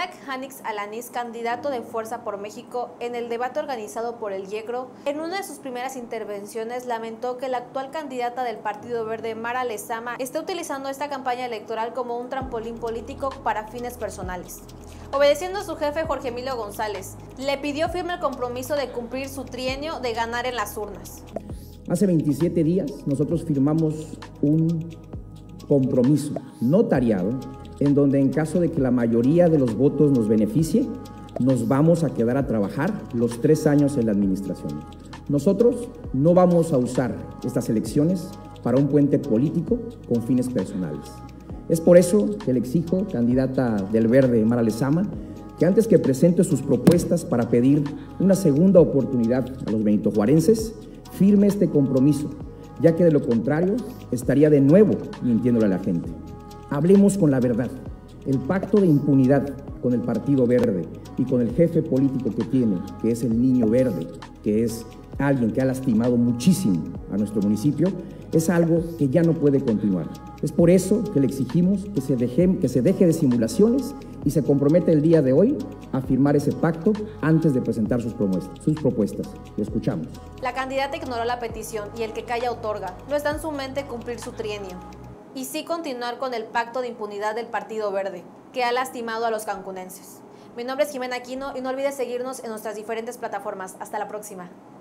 Merak Hanix Alanis, candidato de Fuerza por México, en el debate organizado por el YECRO, en una de sus primeras intervenciones lamentó que la actual candidata del Partido Verde, Mara Lezama, esté utilizando esta campaña electoral como un trampolín político para fines personales. Obedeciendo a su jefe Jorge Emilio González, le pidió firme el compromiso de cumplir su trienio de ganar en las urnas. Hace 27 días nosotros firmamos un compromiso notariado en donde en caso de que la mayoría de los votos nos beneficie, nos vamos a quedar a trabajar los 3 años en la administración. Nosotros no vamos a usar estas elecciones para un puente político con fines personales. Es por eso que le exijo, candidata del Verde, Mara Lezama, que antes que presente sus propuestas para pedir una segunda oportunidad a los benitojuarenses, firme este compromiso, ya que de lo contrario estaría de nuevo mintiéndole a la gente. Hablemos con la verdad. El pacto de impunidad con el Partido Verde y con el jefe político que tiene, que es el Niño Verde, que es alguien que ha lastimado muchísimo a nuestro municipio, es algo que ya no puede continuar. Es por eso que le exigimos que se deje de simulaciones y se compromete el día de hoy a firmar ese pacto antes de presentar sus propuestas. Le escuchamos. La candidata ignoró la petición y el que calla otorga. No está en su mente cumplir su trienio y sí continuar con el pacto de impunidad del Partido Verde, que ha lastimado a los cancunenses. Mi nombre es Jimena Aquino y no olvides seguirnos en nuestras diferentes plataformas. Hasta la próxima.